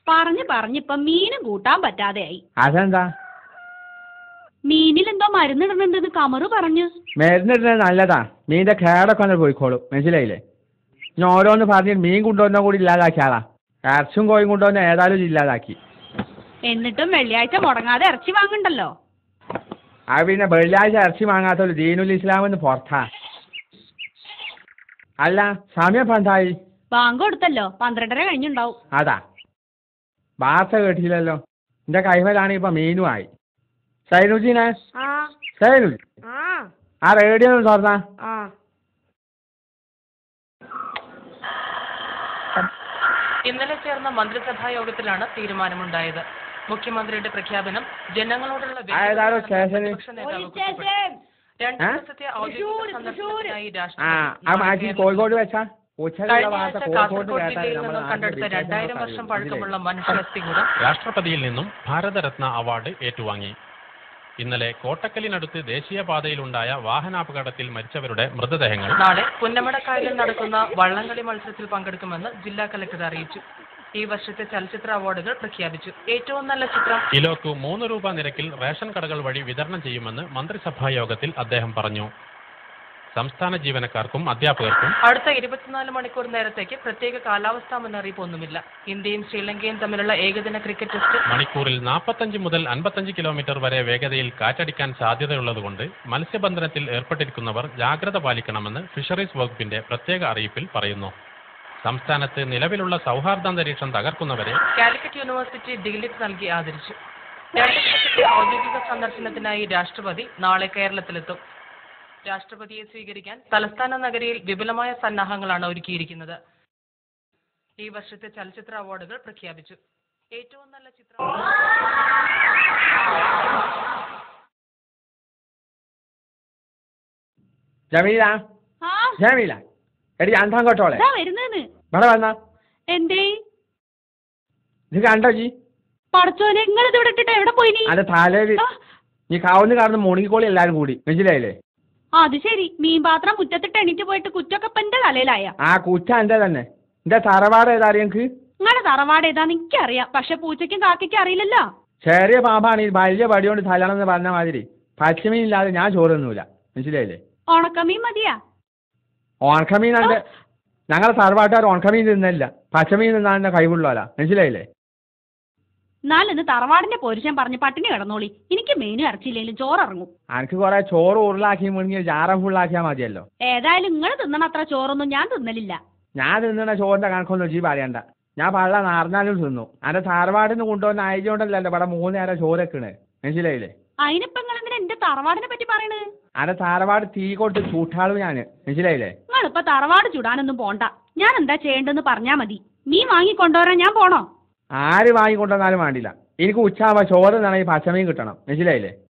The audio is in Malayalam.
പറഞ്ഞിപ്പം മീനും കൂട്ടാൻ പറ്റാതെയായി. അതെന്താ? മീനിൽ എന്തോ മരുന്നിടുന്നുണ്ടെന്ന് കമറ് പറഞ്ഞു. മരുന്നിടുന്നത് നല്ലതാ, മീനിന്റെ കേടൊക്കെ ഒന്ന് പോയിക്കോളും, മനസ്സിലായില്ലേ? ഞാൻ ഓരോന്ന് പറഞ്ഞിട്ട് മീൻ കൊണ്ടുവന്ന കൂടി ഇല്ലാതാക്കിയാളാ. ഇറച്ചും കോയും കൊണ്ടുവന്ന ഏതായാലും ഇല്ലാതാക്കി. എന്നിട്ടും വെള്ളിയാഴ്ച മുടങ്ങാതെ ഇറച്ചി വാങ്ങണ്ടല്ലോ. അത് പിന്നെ വെള്ളിയാഴ്ച ഇറച്ചി വാങ്ങാത്തോളൂ ദീനുൽ ഇസ്ലാമെന്ന് പുറത്താ. അല്ല, സമയം ഇപ്പം എന്തായി? ബാങ്ക് കൊടുത്തല്ലോ, 12:30 കഴിഞ്ഞുണ്ടാവും. അതാ, വാർത്ത കേട്ടില്ലല്ലോ. എന്റെ കൈമലാണെങ്കിൽ ഇപ്പൊ മീനും ആയി. സൈനുജീനെ, സൈനുജി ആ റേഡിയോ ഒന്ന് തുറന്നാ. ഇന്നലെ ചേർന്ന മന്ത്രിസഭാ യോഗത്തിലാണ് തീരുമാനമുണ്ടായത്. മുഖ്യമന്ത്രിയുടെ പ്രഖ്യാപനം ജനങ്ങളോടുള്ള കോഴിക്കോട് വെച്ചാ കാസർഗോഡ് ജില്ലയിൽ നിന്നും കണ്ടെടുത്ത 2000 വർഷം പഴക്കമുള്ള മനുഷ്യാസ്ഥികൂടം രാഷ്ട്രപതിയിൽ നിന്നും ഭാരതരത്ന അവാർഡ് ഏറ്റുവാങ്ങി. ഇന്നലെ കോട്ടക്കലിനടുത്ത് ദേശീയപാതയിലുണ്ടായ വാഹനാപകടത്തിൽ മരിച്ചവരുടെ മൃതദേഹങ്ങൾ നാളെ പുന്നമടക്കായലിൽ നടക്കുന്ന വള്ളംകളി മത്സരത്തിൽ പങ്കെടുക്കുമെന്ന് ജില്ലാ കലക്ടർ അറിയിച്ചു. ഈ വർഷത്തെ ചലച്ചിത്ര അവാർഡുകൾ പ്രഖ്യാപിച്ചു. ഏറ്റവും നല്ല ചിത്രം കിലോക്ക് 3 രൂപ നിരക്കിൽ റേഷൻ കടകൾ വഴി വിതരണം ചെയ്യുമെന്ന് മന്ത്രിസഭാ യോഗത്തിൽ അദ്ദേഹം പറഞ്ഞു. സംസ്ഥാന ജീവനക്കാർക്കും അധ്യാപകർക്കും അടുത്ത 24 മണിക്കൂർ നേരത്തേക്ക് പ്രത്യേക കാലാവസ്ഥാ മുന്നറിയിപ്പ് ഒന്നുമില്ല. ഇന്ത്യയും ശ്രീലങ്കയും തമ്മിലുള്ള ഏകദിന ക്രിക്കറ്റ് ടെസ്റ്റ് മണിക്കൂറിൽ 45 മുതൽ 55 കിലോമീറ്റർ വരെ വേഗതയിൽ കാറ്റടിക്കാൻ സാധ്യതയുള്ളതുകൊണ്ട് മത്സ്യബന്ധനത്തിൽ ഏർപ്പെട്ടിരിക്കുന്നവർ ജാഗ്രത പാലിക്കണമെന്ന് ഫിഷറീസ് വകുപ്പിന്റെ പ്രത്യേക അറിയിപ്പിൽ പറയുന്നു. സംസ്ഥാനത്ത് നിലവിലുള്ള സൗഹാർദ്ദാന്തരീക്ഷം തകർക്കുന്നവരെ കാലിക്കറ്റ് യൂണിവേഴ്സിറ്റി ഡിഗ്ലിറ്റ് നൽകി ആദരിച്ചു. 2 ദിവസത്തെ ഔദ്യോഗിക സന്ദർശനത്തിനായി രാഷ്ട്രപതി നാളെ കേരളത്തിലെത്തും. രാഷ്ട്രപതിയെ സ്വീകരിക്കാൻ തലസ്ഥാന നഗരിയിൽ വിപുലമായ സന്നാഹങ്ങളാണ് ഒരുക്കിയിരിക്കുന്നത്. ഈ വർഷത്തെ ചലച്ചിത്ര അവാർഡുകൾ പ്രഖ്യാപിച്ചു. ഏറ്റവും നല്ല ചിത്രം ജമീല, ജമീല എടി അന്തോട്ടോളെ ഇവിടെ വന്നാ. എന്തേ ഇത് കണ്ടോ ജി? പടച്ചോനെ, നിങ്ങളിത് ഇവിടെ ഇട്ടിട്ട് എവിടെ പോയി? അതെ, തലയിൽ നീ കാവുന്ന് കാണുന്ന മുണങ്ങിക്കോളി എല്ലാരും കൂടി, മനസ്സിലായില്ലേ? അത് ശരി, മീൻ പാത്രം മുറ്റത്തിട്ട് എണീറ്റ് പോയിട്ട് കുറ്റൊക്കെ ഇപ്പൊ എന്റെ തലയിലായ. ആ കുറ്റ എന്റെ തന്നെ. എന്റെ തറവാട് ഏതാ അറിയക്ക്? നിങ്ങളുടെ തറവാട് ഏതാന്ന് എനിക്കറിയാം, പക്ഷെ പൂച്ചയ്ക്കും കാക്കയ്ക്കും അറിയില്ലല്ലോ. ചെറിയ പാമ്പാണ് ഈ വലിയ പടിയോണ്ട് തലണെന്ന് പറഞ്ഞ മാതിരി. പച്ചമീൻ ഇല്ലാതെ ഞാൻ ചോറൊന്നുമില്ല, മനസ്സിലായില്ലേ? ഉണക്കമീൻ മതിയാ? ഉണക്കമീൻ ഉണ്ട്. ഞങ്ങളെ തറവാട്ടുകാർ ഉണക്കമീൻ തിന്നില്ല, പച്ചമീൻ തിന്നാൻ കഴിവുള്ളവരാ, മനസ്സിലായില്ലേ? എന്നാലിന്ന് തറവാടിന്റെ പോരുഷൻ പറഞ്ഞ് പട്ടിണി കിടന്നോളി. എനിക്ക് മീനും ഇറച്ചിയില്ലെങ്കിലും ചോറിറങ്ങും. എനിക്ക് കുറെ ചോറ് ഉരുളാക്കി മുഴുങ്ങി ജാറ ഫുള്ളാക്കിയാൽ മതിയല്ലോ. ഏതായാലും നിങ്ങൾ തിന്നണ അത്ര ചോറൊന്നും ഞാൻ തിന്നലില്ല. ഞാൻ തിന്നണ ചോറിന്റെ കണക്കൊന്നും ജി പറയണ്ട. ഞാൻ പള്ള നാർന്നാലും തിന്നു. എന്റെ തറവാടിന് കൊണ്ടുവന്ന ആയതുകൊണ്ടല്ലോ ഇവിടെ 3 നേരം ചോറൊക്കെണ്, മനസ്സിലായില്ലേ? അതിനിപ്പോ നിങ്ങൾ എന്തിനാ എന്റെ തറവാടിനെ പറ്റി പറയണത്? എന്റെ തറവാട് തീ കൊണ്ട് ചൂട്ടാളും ഞാന്, മനസ്സിലായില്ലേ? നിങ്ങളിപ്പോ തറവാട് ചൂടാനൊന്നും പോണ്ട. ഞാൻ എന്താ ചെയ്യേണ്ടെന്ന് പറഞ്ഞാ മതി. മീൻ വാങ്ങിക്കൊണ്ടുവരാൻ ഞാൻ പോണോ? ആര് വാങ്ങിക്കൊണ്ടുവന്നാലും വേണ്ടില്ല. എനിക്ക് ഉച്ചയാകുമ്പോ ചോറ് നിറയെ പച്ചമീൻ കിട്ടണം, മനസ്സിലായില്ലേ?